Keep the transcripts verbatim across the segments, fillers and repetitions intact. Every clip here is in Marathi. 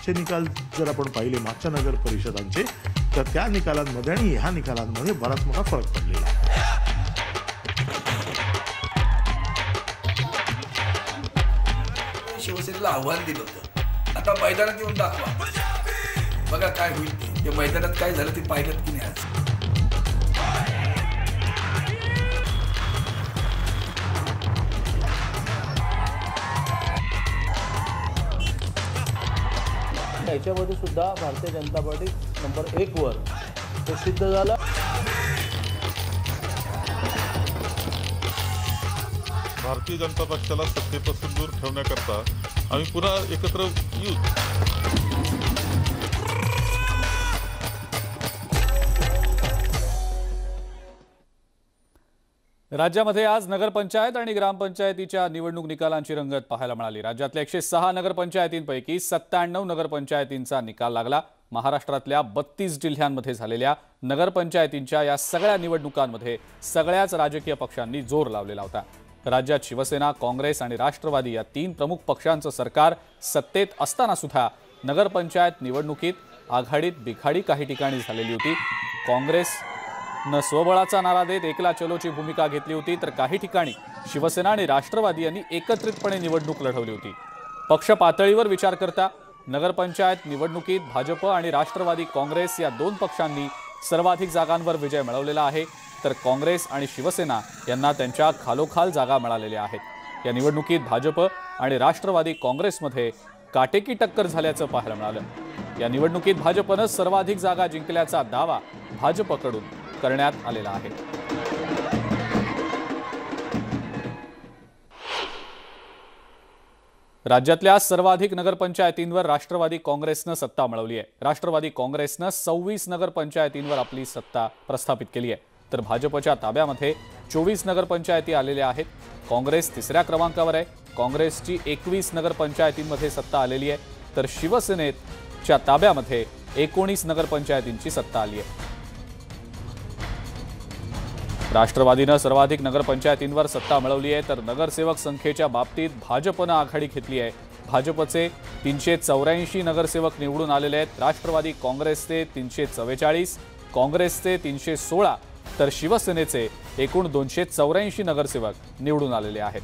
मागचे निकाल जर आपण पाहिले मागच्या नगर परिषदांचे तर त्या निकालांमध्ये आणि ह्या निकालांमध्ये बराच मोठा फरक पडलेला आहे. शिवसेनेला आव्हान दिलं होतं, आता मैदानात येऊन दाखवा, बघा काय होईल ते. मैदानात काय झालं ते पाहिलं की नाही आज. याच्यामध्ये सुद्धा भारतीय जनता पार्टी नंबर एक वर ते सिद्ध झालं. भारतीय जनता पक्षाला सत्तेपासून दूर ठेवण्याकरता आम्ही पुन्हा एकत्र येऊ. राज्यामध्ये आज नगरपंचायत आणि ग्रामपंचायतीच्या निवडणूक निकालांची रंगत पाहायला मिळाली. राज्यातल्या एकशे सहा नगरपंचायतींपैकी सत्त्याण्णव नगरपंचायतींचा निकाल लागला. महाराष्ट्रातल्या बत्तीस जिल्ह्यांमध्ये झालेल्या नगरपंचायतींच्या या सगळ्या निवडणुकांमध्ये सगळ्याच राजकीय पक्षांनी जोर लावलेला होता. राज्यात शिवसेना, काँग्रेस आणि राष्ट्रवादी या तीन प्रमुख पक्षांचं सरकार सत्तेत असताना सुद्धा नगरपंचायत निवडणुकीत आघाडीत बिघाडी काही ठिकाणी झालेली होती. काँग्रेस न स्वबळाचा नारा देत एकला चलोची भूमिका घेतली होती, तर काही ठिकाणी शिवसेना आणि राष्ट्रवादी यांनी एकत्रितपणे निवडणूक लढवली होती. पक्ष पातळीवर विचार करता नगरपंचायत निवडणुकीत भाजप आणि राष्ट्रवादी काँग्रेस या दोन पक्षांनी सर्वाधिक जागांवर विजय मिळवलेला आहे, तर काँग्रेस आणि शिवसेना यांना त्यांच्या खालोखाल जागा मिळालेल्या आहेत. या निवडणुकीत भाजप आणि राष्ट्रवादी काँग्रेसमध्ये काटेकी टक्कर झाल्याचं पाहायला मिळालं. या निवडणुकीत भाजपनं सर्वाधिक जागा जिंकल्याचा दावा भाजपकडून करण्यात आलेला आहे. राज्यातल्या सर्वाधिक नगरपंचायतींवर राष्ट्रवादी काँग्रेसनं सत्ता मिळवली आहे. राष्ट्रवादी काँग्रेसनं सव्वीस नगरपंचायतींवर आपली सत्ता प्रस्थापित केली आहे, तर भाजपच्या ताब्यामध्ये चोवीस नगरपंचायती आलेल्या आहेत. काँग्रेस तिसऱ्या क्रमांकावर आहे. काँग्रेसची एकवीस नगरपंचायतींमध्ये सत्ता आलेली आहे, तर शिवसेनेच्या ताब्यामध्ये एकोणीस नगरपंचायतींची सत्ता आली आहे. राष्ट्रवादीनं सर्वाधिक नगरपंचायतींवर सत्ता मिळवली आहे, तर नगरसेवक संख्येच्या बाबतीत भाजपनं आघाडी घेतली आहे. भाजपचे तीनशे चौऱ्याऐंशी नगरसेवक निवडून आलेले आहेत. राष्ट्रवादी काँग्रेसचे तीनशे चव्वेचाळीस, काँग्रेसचे तीनशे सोळा, तर शिवसेनेचे एकूण दोनशे चौऱ्याऐंशी नगरसेवक निवडून आलेले आहेत.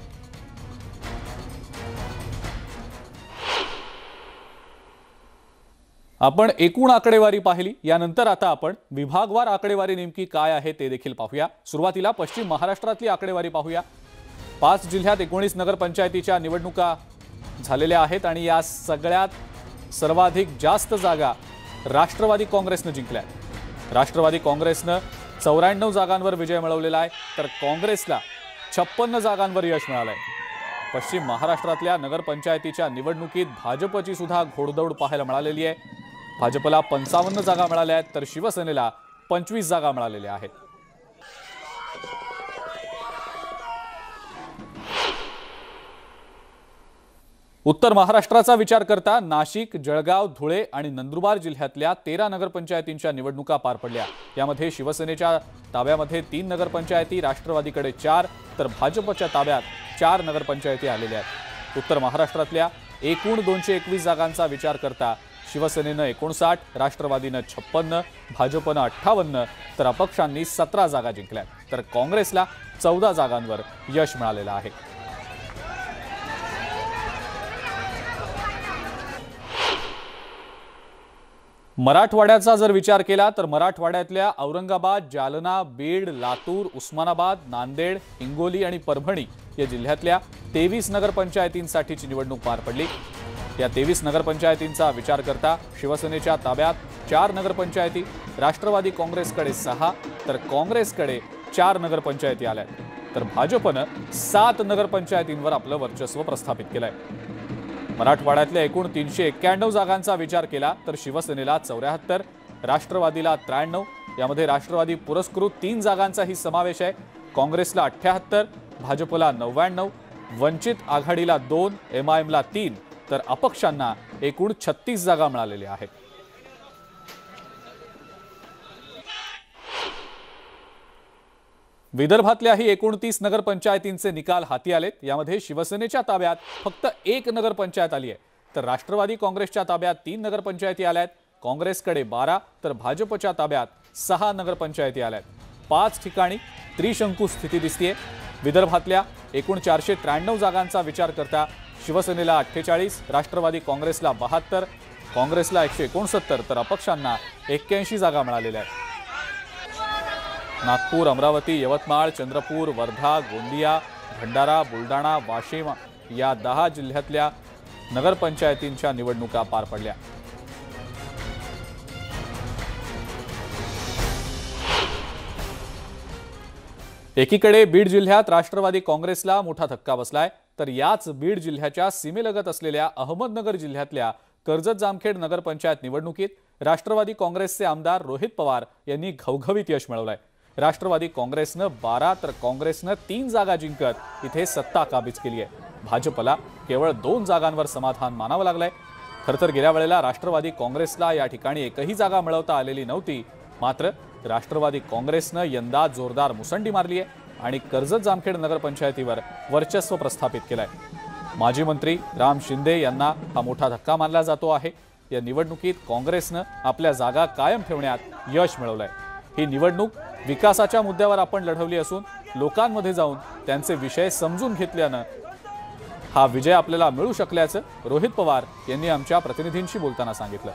आपण एकूण आकडेवारी पाहिली, यानंतर आता आपण विभागवार आकडेवारी नेमकी काय आहे ते देखील पाहूया. सुरुवातीला पश्चिम महाराष्ट्रातली आकडेवारी पाहूया. पाच जिल्ह्यात एकोणीस नगरपंचायतीच्या निवडणुका झालेल्या आहेत आणि या सगळ्यात सर्वाधिक जास्त जागा राष्ट्रवादी काँग्रेसनं जिंकल्या. राष्ट्रवादी काँग्रेसनं चौऱ्याण्णव जागांवर विजय मिळवलेला आहे, तर काँग्रेसला छप्पन्न जागांवर यश मिळालंय. पश्चिम महाराष्ट्रातल्या नगरपंचायतीच्या निवडणुकीत भाजपची सुद्धा घोडदौड पाहायला मिळालेली आहे. भाजपला पंचावन्न जागा मिळाल्या आहेत, तर शिवसेनेला पंचवीस जागा मिळालेल्या आहेत. उत्तर महाराष्ट्राचा विचार करता नाशिक, जळगाव, धुळे आणि नंदुरबार जिल्ह्यातल्या तेरा नगरपंचायतींच्या निवडणुका पार पडल्या. यामध्ये शिवसेनेच्या ताब्यामध्ये तीन नगरपंचायती, राष्ट्रवादीकडे चार, तर भाजपच्या ताब्यात चार नगरपंचायती आलेल्या आहेत. उत्तर महाराष्ट्रातल्या एकूण दोनशे एकवीस जागांचा विचार करता शिवसेनेनं एकोणसाठ, राष्ट्रवादीनं छप्पन्न, भाजपनं अठ्ठावन्न, तर अपक्षांनी सतरा जागा जिंकल्या, तर काँग्रेसला चौदा जागांवर यश मिळालेलं आहे. मराठवाड्याचा जर विचार केला तर मराठवाड्यातल्या औरंगाबाद, जालना, बीड, लातूर, उस्मानाबाद, नांदेड, हिंगोली आणि परभणी या जिल्ह्यातल्या तेवीस नगरपंचायतींसाठीची निवडणूक पार पडली. या तेवीस नगरपंचायतींचा विचार करता शिवसेनेच्या ताब्यात चार नगरपंचायती, राष्ट्रवादी काँग्रेसकडे सहा, तर काँग्रेसकडे चार नगरपंचायती आल्या, तर भाजपनं सात नगरपंचायतींवर आपलं वर्चस्व प्रस्थापित केलंय. मराठवाड्यातल्या एकूण तीनशे एक्क्याण्णव जागांचा विचार केला तर शिवसेनेला चौऱ्याहत्तर, राष्ट्रवादीला त्र्याण्णव, यामध्ये राष्ट्रवादी पुरस्कृत तीन जागांचाही समावेश आहे. काँग्रेसला अठ्ठ्याहत्तर, भाजपला नव्याण्णव, वंचित आघाडीला दोन, एम आय एमला तीन, तर अपक्षांना एकूण छत्तीस जागा मिळालेल्या आहेत. विदर्भातल्याही एकोणतीस नगरपंचायतींचे निकाल हाती आलेत. यामध्ये शिवसेनेच्या ताब्यात फक्त एक नगरपंचायत आली आहे, तर राष्ट्रवादी काँग्रेसच्या ताब्यात तीन नगरपंचायती आल्यात, काँग्रेसकडे बारा तर भाजपच्या ताब्यात सहा नगरपंचायती आल्यात. पाच ठिकाणी त्रिशंकू स्थिती दिसतेय. विदर्भातल्या एकूण चारशे त्र्याण्णव जागांचा विचार करता शिवसेनेला अठ्ठेचाळीस, राष्ट्रवादी काँग्रेसला बहात्तर, काँग्रेसला एकशे एकोणसत्तर तर अपक्षांना एक्क्याऐंशी जागा मिळालेल्या आहेत. नागपूर, अमरावती, यवतमाळ, चंद्रपूर, वर्धा, गोंदिया, भंडारा, बुलढाणा, वाशिम या दहा जिल्ह्यातल्या नगरपंचायतींच्या निवडणुका पार पडल्या. एकीकडे बीड जिल्ह्यात राष्ट्रवादी काँग्रेसला मोठा धक्का बसलाय, तर याच बीड जिल्ह्याच्या सीमेलगत असलेल्या अहमदनगर जिल्ह्यातल्या कर्जत जामखेड नगरपंचायत निवडणुकीत राष्ट्रवादी काँग्रेसचे आमदार रोहित पवार यांनी घवघवीत यश मिळवलंय. राष्ट्रवादी काँग्रेसनं बारा तर काँग्रेसनं तीन जागा जिंकत इथे सत्ता काबीज केली आहे. भाजपला केवळ दोन जागांवर समाधान मानावं लागलंय. खरं तर गेल्या वेळेला राष्ट्रवादी काँग्रेसला या ठिकाणी एकही जागा मिळवता आलेली नव्हती. मात्र राष्ट्रवादी काँग्रेसनं यंदा जोरदार मुसंडी मारली आहे आणि कर्जत जामखेड नगरपंचायतीवर वर्चस्व प्रस्थापित केलंय. माजी मंत्री राम शिंदे यांना हा मोठा धक्का मानला जातो आहे. या निवडणुकीत काँग्रेसनं आपल्या जागा कायम ठेवण्यात यश मिळवलंय. ही निवडणूक विकासाच्या मुद्द्यावर आपण लढवली असून लोकांमध्ये जाऊन त्यांचे विषय समजून घेतल्यानं हा विजय आपल्याला मिळू शकल्याचं रोहित पवार यांनी आमच्या प्रतिनिधींशी बोलताना सांगितलं.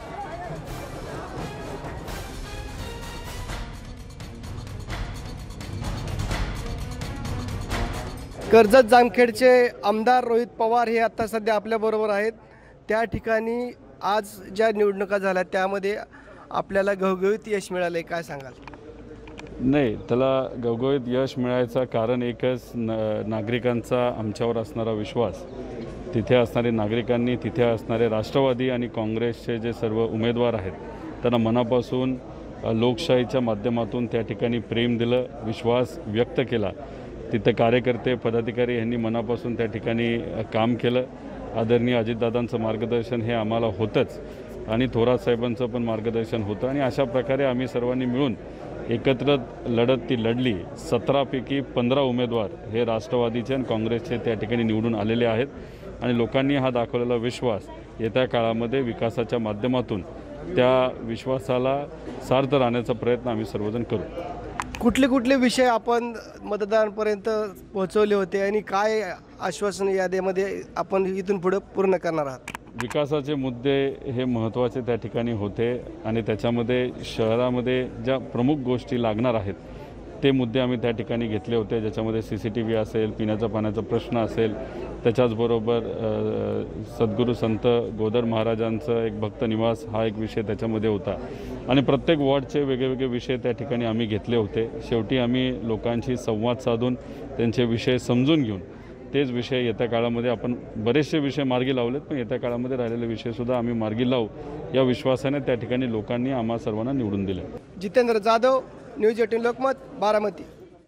कर्जत जामखेडचे आमदार रोहित पवार हे आता सध्या आपल्याबरोबर आहेत. त्या ठिकाणी आज ज्या निवडणुका झाल्या त्यामध्ये आपल्याला घवघवीत यश मिळालं आहे, काय सांगाल? नाही, त्याला घवघवीत यश मिळायचं कारण एकच, न नागरिकांचा आमच्यावर असणारा विश्वास. तिथे असणारे नागरिकांनी, तिथे असणारे राष्ट्रवादी आणि काँग्रेसचे जे सर्व उमेदवार आहेत त्यांना मनापासून लोकशाहीच्या माध्यमातून त्या ठिकाणी प्रेम दिलं, विश्वास व्यक्त केला. तिथे कार्यकर्ते, पदाधिकारी यांनी मनापासून त्या ठिकाणी काम केलं. आदरणीय अजितदादांचं मार्गदर्शन हे आम्हाला होतंच आणि थोरात साहेबांचं पण मार्गदर्शन होतं आणि अशा प्रकारे आम्ही सर्वांनी मिळून एकत्र लढत ती लढली. सतरापैकी पंधरा उमेदवार हे राष्ट्रवादीचे आणि काँग्रेसचे त्या ठिकाणी निवडून आलेले आहेत आणि लोकांनी हा दाखवलेला विश्वास येत्या काळामध्ये विकासाच्या माध्यमातून त्या विश्वासाला सार्थ राहण्याचा प्रयत्न आम्ही सर्वजण करू. कुठले कुठले विषय आपण मतदारांपर्यंत पोहोचवले होते आणि काय आश्वासन यादीमध्ये आपण इथून पुढे पूर्ण करणार आहात? विकासाचे मुद्दे हे महत्त्वाचे त्या ठिकाणी होते आणि त्याच्यामध्ये शहरामध्ये ज्या प्रमुख गोष्टी लागणार आहेत ते मुद्दे आम्ही त्या ठिकाणी घेतले होते, ज्याच्यामध्ये सी सी टी व्ही असेल, पिण्याचा पाण्याचा प्रश्न असेल, त्याच्याचबरोबर सद्गुरू संत गोदर महाराजांचं एक भक्त निवास हा एक विषय त्याच्यामध्ये होता आणि प्रत्येक वॉर्डचे वेगवेगळे विषय त्या ठिकाणी आम्ही घेतले होते. शेवटी आम्ही लोकांशी संवाद साधून त्यांचे विषय समजून घेऊन तेच विषय येत्या काळामध्ये आपण बरेचसे विषय मार्गी लावलेत, पण येत्या काळामध्ये राहिलेले विषयसुद्धा आम्ही मार्गी लावू या विश्वासाने त्या ठिकाणी लोकांनी आम्हा सर्वांना निवडून दिले. Jitendra Jadhav, news eighteen Lokmat, Baramati.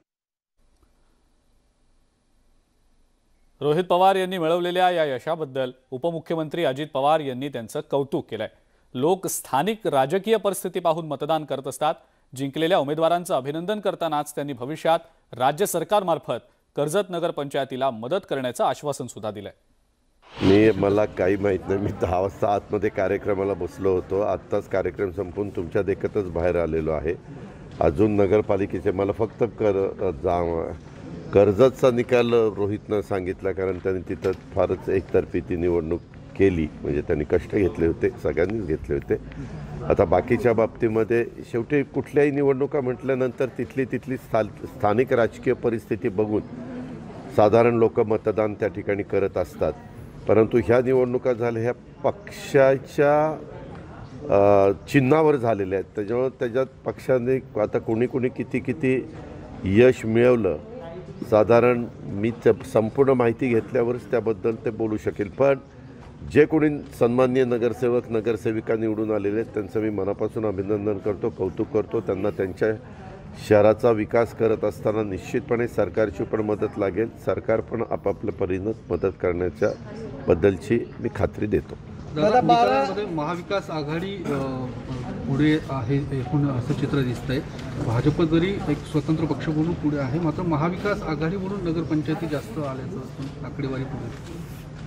रोहित पवार यांनी मिळवलेल्या या यशाबद्दल उपमुख्यमंत्री अजित पवार यांनी त्यांचं कौतुक केलंय. लोक स्थानिक राजकीय परिस्थिती पाहून मतदान करत असतात. जिंकलेल्या उमेदवारांचं अभिनंदन करतानाच त्यांनी भविष्यात राज्य सरकारमार्फत कर्जत नगर पंचायतीला मदत करण्याचं आश्वासन सुद्धा दिलंय. मी मला काही माहीत नाही, मी दहा वाजता आतमध्ये कार्यक्रमाला बसलो होतो. आत्ताच कार्यक्रम संपून तुमच्या देखतच बाहेर आलेलो आहे. अजून नगरपालिकेचे मला फक्त कर जा कर्जतचा निकाल रोहितनं सांगितला, कारण त्यांनी तिथं फारच एकतर्फी ती निवडणूक केली, म्हणजे त्यांनी कष्ट घेतले होते, सगळ्यांनीच घेतले होते. आता बाकीच्या बाबतीमध्ये शेवटी कुठल्याही निवडणुका म्हटल्यानंतर तिथली तिथली स्था स्थानिक राजकीय परिस्थिती बघून साधारण लोक मतदान त्या ठिकाणी करत असतात. परंतु ह्या निवडणुका झाल्या ह्या पक्षाच्या चिन्हावर झालेल्या आहेत, त्याच्यामुळे त्याच्यात पक्षाने आता कोणी कोणी किती किती यश मिळवलं, साधारण मी संपूर्ण माहिती घेतल्यावरच त्याबद्दल ते बोलू शकेल. पण जे कोणी सन्माननीय नगरसेवक नगरसेविका निवडून आलेले आहेत त्यांचं मी मनापासून अभिनंदन करतो, कौतुक करतो. त्यांना त्यांच्या शहराचा विकास करत असताना निश्चितपणे सरकारची पण मदत लागेल. सरकार पण आपापल्या परीनं मदत करण्याच्या बद्दलची मी खात्री देतो. निकालांमध्ये महाविकास आघाडी पुढे आहे एकूण असं चित्र दिसतंय. भाजप जरी एक स्वतंत्र पक्ष म्हणून पुढे आहे, मात्र महाविकास आघाडी म्हणून नगरपंचायती जास्त आल्याचं आकडेवारी पुढे.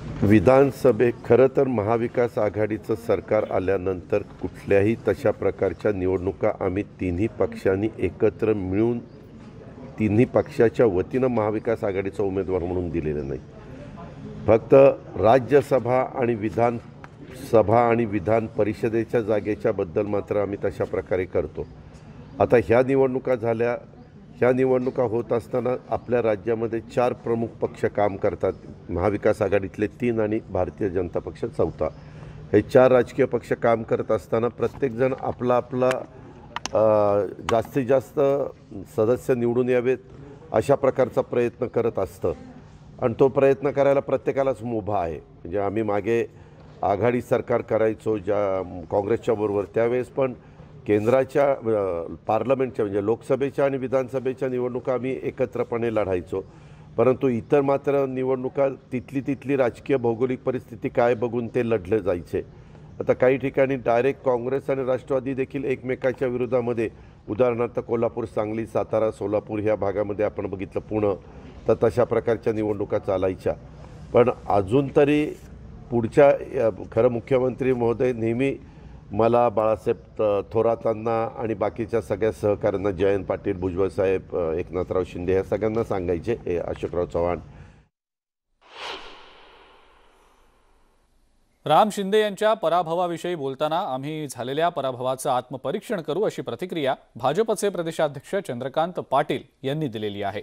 विधानसभे खरं तर महाविकास आघाडीचं सरकार आल्यानंतर कुठल्याही तशा प्रकारच्या निवडणुका आम्ही तिन्ही पक्षांनी एकत्र मिळून तिन्ही पक्षाच्या वतीनं महाविकास आघाडीचा उमेदवार म्हणून दिलेलं नाही. फक्त राज्यसभा आणि विधानसभा आणि विधान परिषदेच्या जागेच्या बद्दल मात्र आम्ही तशा प्रकारे करतो. आता ह्या निवडणुका झाल्या. ह्या निवडणुका होत असताना आपल्या राज्यामध्ये चार प्रमुख पक्ष काम करतात. महाविकास आघाडीतले तीन आणि भारतीय जनता पक्ष चौथा. हे चार राजकीय पक्ष काम करत असताना प्रत्येकजण आपला आपला जास्तीत जास्त सदस्य निवडून यावेत अशा प्रकारचा प्रयत्न करत असतं आणि तो प्रयत्न करायला प्रत्येकालाच मुभा आहे. म्हणजे आम्ही मागे आघाडी सरकार करायचो ज्या काँग्रेसच्या बरोबर, त्यावेळेस पण केंद्राच्या पार्लमेंटच्या म्हणजे लोकसभेच्या आणि विधानसभेच्या निवडणुका आम्ही एकत्रपणे लढायचो. परंतु इतर मात्र निवडणुका तिथली तिथली राजकीय भौगोलिक परिस्थिती काय बघून ते लढले जायचे. आता काही ठिकाणी डायरेक्ट काँग्रेस आणि राष्ट्रवादी देखील एकमेकाच्या विरोधामध्ये, उदाहरणार्थ कोल्हापूर, सांगली, सातारा, सोलापूर ह्या भागामध्ये आपण बघितलं, पुणे, तर तशा प्रकारच्या निवडणुका चालायच्या. पण अजून तरी पुढच्या खरं मुख्यमंत्री महोदय नेहमी मला, बाळासाहेब थोरातांना आणि बाकीच्या सगळ्या सहकाऱ्यांना, जयंत पाटील, भुजबळ साहेब, एकनाथराव शिंदे ह्या सगळ्यांना सांगायचे, हे अशोकराव चव्हाण. राम शिंदे यांच्या पराभवाविषयी बोलताना आम्ही झालेल्या पराभवाचं आत्मपरीक्षण करू अशी प्रतिक्रिया भाजपचे प्रदेशाध्यक्ष चंद्रकांत पाटील यांनी दिलेली आहे.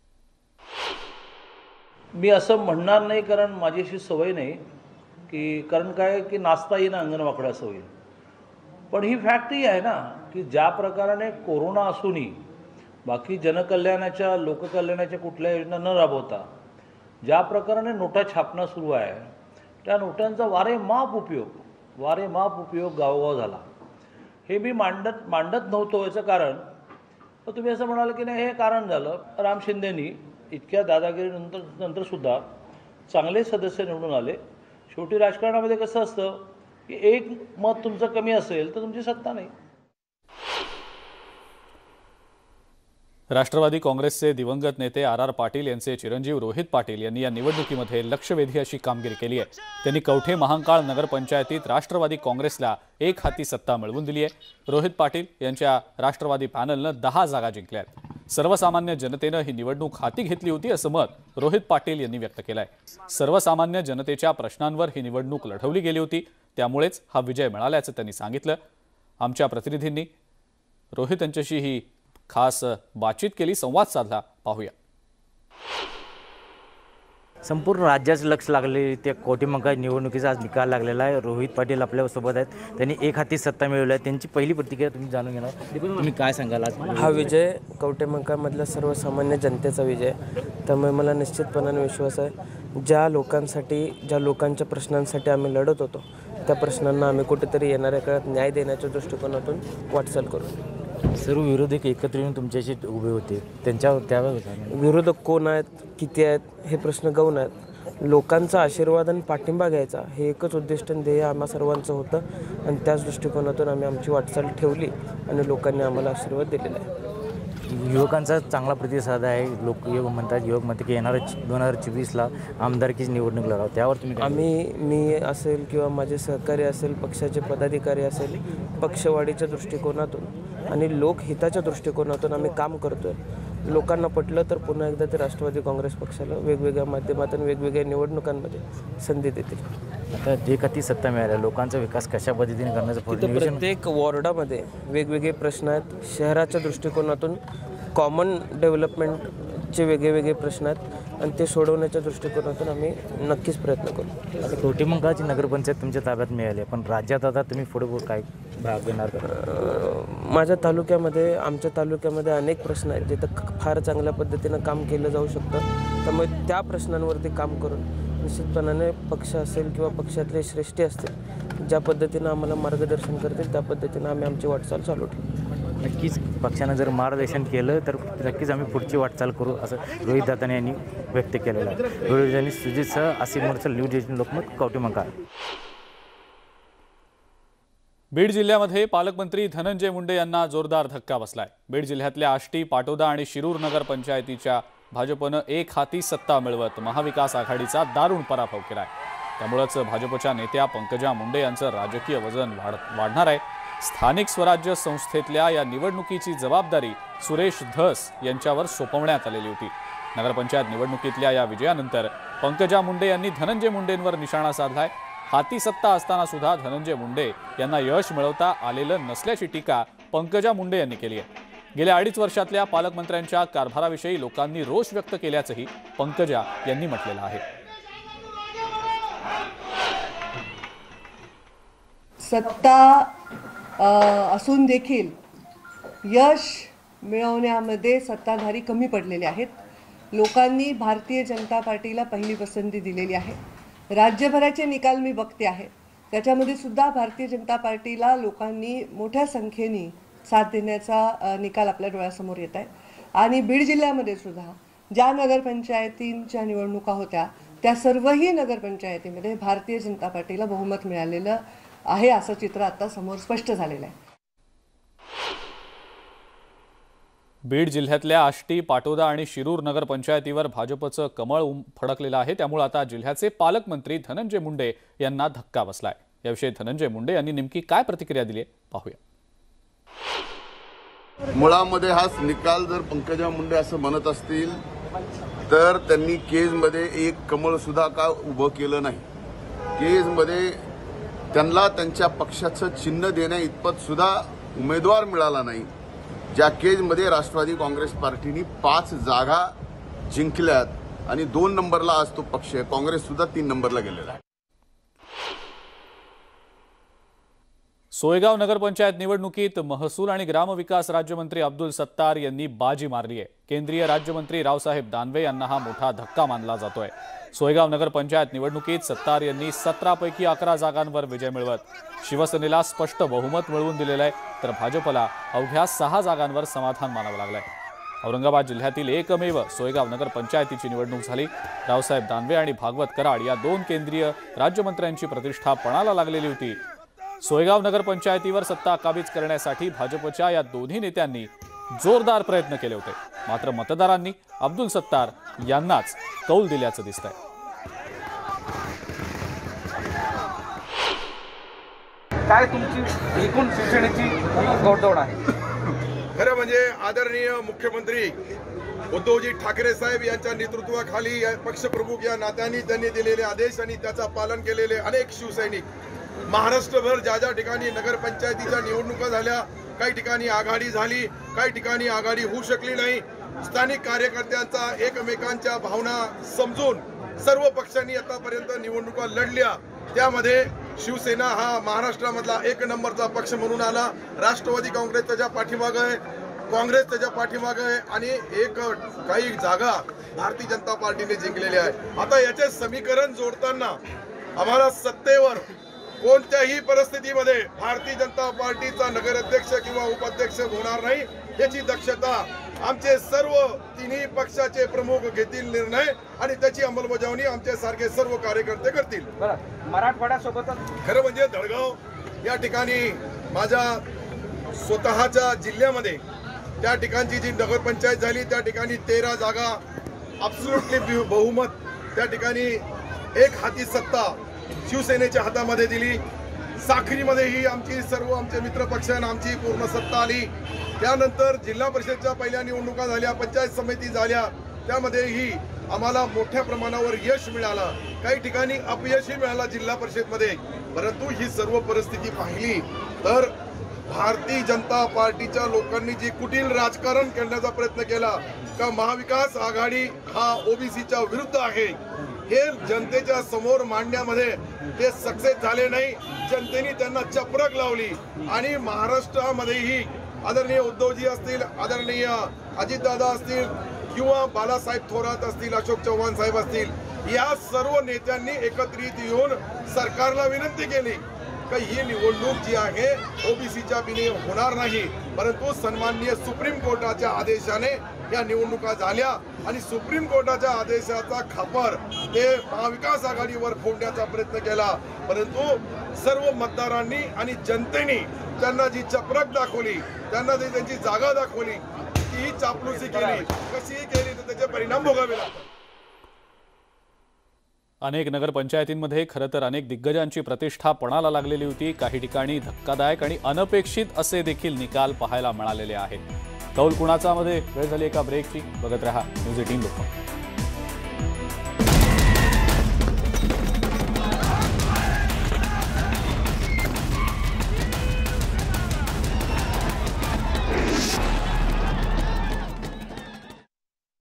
मी असं म्हणणार नाही, कारण माझी अशी सवय नाही की, कारण काय की नाचता येईन अंगण वाकडं असं होईल. पण ही फॅक्ट ही आहे ना की ज्या प्रकाराने कोरोना असूनही बाकी जनकल्याणाच्या, लोककल्याणाच्या कुठल्या योजना न राबवता ज्या प्रकाराने नोटा छापणं सुरू आहे, त्या नोटांचा वारेमाप उपयोग वारेमाप उपयोग गावोगाव झाला. हे मी मांडत मांडत नव्हतो. याचं कारण तर तुम्ही असं म्हणाल की नाही, हे कारण झालं राम शिंदेंनी इतक्या दादागिरीनंतर नंतरसुद्धा चांगले सदस्य निवडून आले. शेवटी राजकारणामध्ये कसं असतं की एक मत तुमचं कमी असेल तर तुमची सत्ता नाही. राष्ट्रवादी काँग्रेसचे दिवंगत नेते आर आर पाटील यांचे चिरंजीव रोहित पाटील यांनी या निवडणुकीमध्ये लक्षवेधी अशी कामगिरी केली आहे. त्यांनी कवठे महांकाळ नगरपंचायतीत राष्ट्रवादी काँग्रेसला एक हाती सत्ता मिळवून दिली आहे. रोहित पाटील यांच्या राष्ट्रवादी पॅनलनं दहा जागा जिंकल्या आहेत. सर्वसामान्य जनतेनं ही निवडणूक हाती घेतली होती असं मत रोहित पाटील यांनी व्यक्त केलं आहे. सर्वसामान्य जनतेच्या प्रश्नांवर ही निवडणूक लढवली गेली होती, त्यामुळेच हा विजय मिळाल्याचं त्यांनी सांगितलं. आमच्या प्रतिनिधींनी रोहित यांच्याशी ही खास बातचीत केली, संवाद साधला, पाहूया. संपूर्ण राज्याचं लक्ष लागले त्या कवठेमहांकाळ निवडणुकीचा आज निकाल लागलेला आहे. रोहित पाटील आपल्यासोबत आहेत. त्यांनी एक हाती सत्ता मिळवली आहे. त्यांची पहिली प्रतिक्रिया तुम्ही जाणून घेणार. तुम्ही काय सांगाल आज? हा विजय कवठेमहांकाळमधल्या सर्वसामान्य जनतेचा विजय. त्यामुळे मला निश्चितपणाने विश्वास आहे, ज्या लोकांसाठी, ज्या लोकांच्या प्रश्नांसाठी आम्ही लढत होतो, त्या प्रश्नांना आम्ही कुठेतरी येणाऱ्या काळात न्याय देण्याच्या दृष्टिकोनातून वाटचाल करू. सर्व विरोधक एकत्र येऊन तुमच्याशी उभे होते, त्यांच्यावर त्यावेळेस विरोधक कोण आहेत, किती आहेत, हे प्रश्न गौण आहेत. लोकांचा आशीर्वाद आणि पाठिंबा घ्यायचा हे एकच उद्दिष्ट ध्येय आम्हा सर्वांचं होतं आणि त्याच दृष्टिकोनातून आम्ही आमची वाटचाल ठेवली आणि लोकांनी आम्हाला आशीर्वाद दिलेला आहे. युवकांचा चांगला प्रतिसाद आहे. लोक युवक म्हणतात, युवक म्हणतात की येणाऱ्या दोन हजार चोवीसला आमदारकीची निवडणूक लढावं, त्यावर तुम्ही? आम्ही, मी असेल किंवा माझे सहकारी असेल, पक्षाचे पदाधिकारी असेल, पक्षवाढीच्या दृष्टिकोनातून आणि लोकहिताच्या दृष्टिकोनातून आम्ही काम करतो आहे. लोकांना पटलं तर पुन्हा एकदा ते राष्ट्रवादी काँग्रेस पक्षाला वेगवेगळ्या माध्यमातून वेगवेगळ्या निवडणुकांमध्ये संधी देतील. आता जे कधी सत्ता मिळाल्या, लोकांचा विकास कशा पद्धतीने करण्याचं प्रत्येक वॉर्डामध्ये वेगवेगळे प्रश्न आहेत. शहराच्या दृष्टिकोनातून कॉमन डेव्हलपमेंटचे वेगळे वेगळे प्रश्न आहेत आणि ते सोडवण्याच्या दृष्टिकोनातून आम्ही नक्कीच प्रयत्न करू. आता कवठेमहांकाळची नगरपंचायत तुमच्या ताब्यात मिळाली, पण राज्यात आता तुम्ही पुढे काय भाग घेणार? माझ्या तालुक्यामध्ये, आमच्या तालुक्यामध्ये अनेक प्रश्न आहेत जिथं फार चांगल्या पद्धतीनं काम केलं जाऊ शकतं. त्यामुळे त्या प्रश्नांवरती काम करून निश्चितपणाने पक्ष असेल किंवा पक्षातले श्रेष्ठी असतील, ज्या पद्धतीनं आम्हाला मार्गदर्शन करतील त्या पद्धतीनं आम्ही आमची वाटचाल चालू ठेवू. नक्कीच पक्षानं जर मार्गदर्शन केलं तर नक्कीच आम्ही पुढची वाटचाल करू, असं रोहित दाताने यांनी व्यक्त केलेलं आहे. रोहित यांनी सुजितसह आसिफ मोर्चा, न्यूज एटीन लोकमत, कवठेमहांकाळ. बीड जिल्ह्यामध्ये पालकमंत्री धनंजय मुंडे यांना जोरदार धक्का बसलाय. बीड जिल्ह्यातल्या आष्टी, पाटोदा आणि शिरूर नगर पंचायतीच्या भाजपनं एक हाती सत्ता मिळवत महाविकास आघाडीचा दारुण पराभव केलाय. त्यामुळेच भाजपच्या नेत्या पंकजा मुंडे यांचं राजकीय वजन वाढ वाढणार आहे। स्थानिक स्वराज्य संस्थेतल्या या निवडणुकीची जबाबदारी सुरेश धस यांच्यावर सोपवण्यात आलेली होती। नगरपंचायत निवडणुकीतल्या या विजयानंतर पंकजा मुंडे यांनी धनंजय मुंडेंवर निशाणा साधलाय। हाती सत्ता असताना सुद्धा धनंजय मुंडे यांना यश मिळवता आलेलं नसल्याची टीका पंकजा मुंडे यांनी केली आहे। गेल्या अडीच वर्षातल्या पालकमंत्र्यांच्या कारभाराविषयी लोकांनी रोष व्यक्त केल्याचंही पंकजा यांनी म्हटलेलं आहे। सत्ता असून देखील यश मिळवण्यामध्ये सत्ताधारी कमी पडलेले आहेत। लोकांनी भारतीय जनता पार्टीला पहिली पसंती दिलेली आहे। राज्यभराचे निकाल मी बघते आहे, त्याच्यामध्ये सुद्धा भारतीय जनता पार्टीला लोकांनी मोठ्या संख्येने साथ देण्याचा निकाल आपल्या डोळ्यासमोर येत आहे। आणि बीड जिल्ह्यामध्ये सुद्धा ज्या नगरपंचायतींच्या निवडणुका होत्या त्या सर्वही नगरपंचायतीमध्ये भारतीय जनता पार्टीला बहुमत मिळालेलं आहे, असं चित्र आता समोर स्पष्ट झालेलं आहे। बीड जिल्ह्यातल्या आष्टी, पाटोदा आणि शिरूर नगरपंचायतीवर भाजपचं कमळ फडकलेलं आहे। त्यामुळे आता जिल्ह्याचे पालकमंत्री धनंजय मुंडे यांना धक्का बसलाय। याविषयी धनंजय मुंडे यांनी नेमकी काय प्रतिक्रिया दिली आहे पाहूया। मुळामध्ये हाच निकाल जर पंकजा मुंडे असं म्हणत असतील तर त्यांनी केजमध्ये एक कमळ सुद्धा का उभं केलं नाही। केजमध्ये त्यांना त्यांच्या पक्षाचं चिन्ह देण्या इतपत सुद्धा उमेदवार मिळाला नाही। ज्या केजमध्ये राष्ट्रवादी काँग्रेस पार्टीने पाच जागा जिंकल्यात आणि दोन नंबरला आज तो पक्ष आहे, काँग्रेस सुद्धा तीन नंबरला गेलेला आहे। सोयगाव नगरपंचायत निवडणुकीत महसूल आणि ग्रामविकास राज्यमंत्री अब्दुल सत्तार यांनी बाजी मारली आहे। केंद्रीय राज्यमंत्री रावसाहेब दानवे यांना हा मोठा धक्का मानला जातोय। सोयगाव नगरपंचायत निवडणुकीत सत्तार यांनी सतरा पैकी अकरा जागांवर विजय मिळवत शिवसेनेला स्पष्ट बहुमत मिळवून दिलेलं आहे, तर भाजपला अवघ्या सहा जागांवर समाधान मानावं लागलंय। औरंगाबाद जिल्ह्यातील एकमेव सोयगाव नगरपंचायतीची निवडणूक झाली। रावसाहेब दानवे आणि भागवत कराड या दोन केंद्रीय राज्यमंत्र्यांची प्रतिष्ठा पणाला लागलेली होती। सोयगाव नगरपंचायतीवर सत्ता काबीज करण्यासाठी भाजपच्या या दोन्ही नेत्यांनी जोरदार प्रयत्न केले होते, मात्र मतदारांनी अब्दुल सत्तार यांनाच कौल दिल्याचं दिसतंय। काय तुमची एकूण शिवसेनेची घोडदौड आहे? खरं म्हणजे आदरणीय मुख्यमंत्री उद्धवजी ठाकरे साहेब यांच्या नेतृत्वाखाली पक्षप्रमुख या नात्याने त्यांनी दिलेले आदेश आणि त्याचा पालन केलेले अनेक शिवसैनिक महाराष्ट्रभर ज्या ज्या ठिकाणी नगरपंचायतीच्या निवडणुका झाल्या, काही ठिकाणी आघाडी झाली, काही ठिकाणी आघाडी होऊ शकली नाही। स्थानिक कार्यकर्त्यांचा एकमेकांच्या भावना समजून सर्व पक्षांनी आतापर्यंत निवडणुका लढल्या। त्यामध्ये शिवसेना हा महाराष्ट्रामधला एक नंबरचा पक्ष म्हणून आला। राष्ट्रवादी काँग्रेस त्याच्या पाठीमागे आहे, काँग्रेस त्याच्या पाठीमागे आहे आणि एक काही जागा भारतीय जनता पार्टीने जिंकलेल्या आहे। आता याचे समीकरण जोडताना आम्हाला सत्तेवर कोणत्याही परिस्थितीमध्ये भारतीय जनता पार्टीचा नगराध्यक्ष किंवा उपाध्यक्ष होणार नाही याची दक्षता आमचे सर्व तिन्ही पक्षाचे प्रमुख घेतील निर्णय आणि त्याची अंमलबजावणी आमचे सारखे सर्व कार्यकर्ते करतील। मराठवाड्यासोबतच खरं म्हणजे दळगाव या ठिकाणी माझ्या स्वतःच्या जिल्ह्यामध्ये त्या ठिकाणची जी नगरपंचायत झाली त्या ठिकाणी तेरा जागा अब्सोल्युटली बहुमत त्या ठिकाणी एक हाती सत्ता शिवसेनेच्या हातामध्ये दिली। साखरीमध्येही आमची सर्व आमचे मित्र पक्षांना आमची पूर्ण सत्ता आली। त्यानंतर जिल्हा परिषदच्या पहिल्या निवडणुका झाल्या, पंचायत समिती झाल्या, त्यामध्येही आम्हाला मोठ्या प्रमाणावर यश मिळालं। काही ठिकाणी अपयशही मिळालं जिल्हा परिषदमध्ये, परंतु ही सर्व परिस्थिती पाहिली तर भारतीय जनता पार्टीच्या लोकांनी जी कुटील राजकारण करण्याचा प्रयत्न केला का महाविकास आघाडी हा ओबीसीच्या विरुद्ध आहे हे जनतेच्या समोर मांडण्यामध्ये ते सक्सेस झाले नाही। जनतेने त्यांना चपरक लावली आणि महाराष्ट्रामध्येही आदरणीय उद्धवजी असतील, आदरणीय अजितदादा असतील किंवा बाळासाहेब थोरात असतील, अशोक चव्हाण साहेब असतील, या सर्व नेत्यांनी एकत्रित येऊन सरकारला विनंती केली की ही निवडणूक जी आहे ओबीसीच्या बिने होणार नाही, परंतु सन्माननीय सुप्रीम कोर्टाच्या आदेशाने या निवडणुका झाल्या आणि सुप्रीम कोर्टाच्या आदेशाचा खापर ते महाविकास आघाडीवर फोडण्याचा प्रयत्न केला, परंतु सर्व मतदारांनी आणि जनतेने त्यांना जी चपरक दाखवली, त्यांना जी त्यांची जागा दाखवली, ती चापलुसी केली, कशीही केली तर त्याचे परिणाम भोगावे लागतात। अनेक नगरपंचायतींमध्ये खरं तर अनेक दिग्गजांची प्रतिष्ठा पणाला लागलेली होती. काही ठिकाणी धक्कादायक आणि अनपेक्षित असे देखील निकाल पाहायला मिळालेले आहेत. कौल कुणाचा मध्ये वेळ झाली एका ब्रेकची. बघत रहा न्यूज एटीन लोकमत.